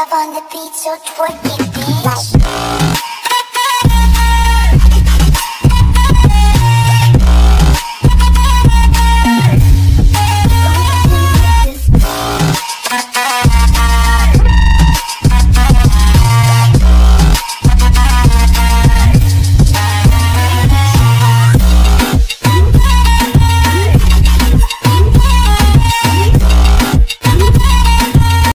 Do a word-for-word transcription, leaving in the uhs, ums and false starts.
love on the beat, so twerk it, bitch. Like